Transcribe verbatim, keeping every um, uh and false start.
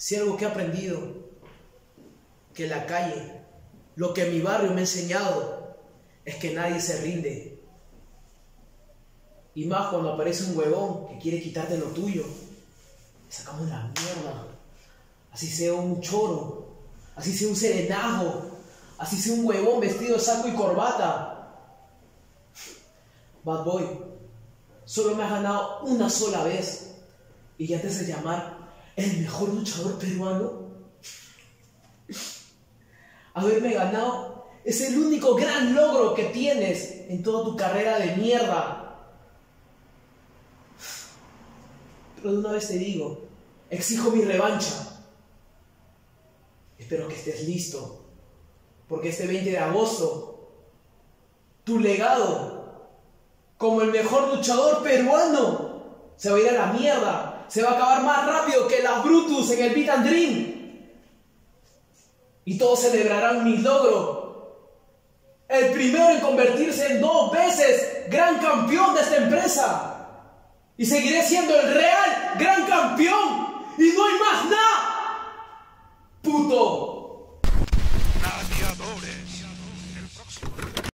Si algo que he aprendido, que en la calle, lo que mi barrio me ha enseñado, es que nadie se rinde. Y más cuando aparece un huevón que quiere quitarte lo tuyo, le sacamos la mierda. Así sea un choro, así sea un serenajo, así sea un huevón vestido de saco y corbata. Bad Boy, solo me has ganado una sola vez y ya te haces llamar el mejor luchador peruano. Haberme ganado es el único gran logro que tienes en toda tu carrera de mierda. Pero de una vez te digo, exijo mi revancha. Espero que estés listo, porque este veinte de agosto, tu legado como el mejor luchador peruano se va a ir a la mierda. Se va a acabar más rápido que las Brutus en el Beat and Dream. Y todos celebrarán mi logro. El primero en convertirse en dos veces gran campeón de esta empresa. Y seguiré siendo el real gran campeón. Y no hay más nada.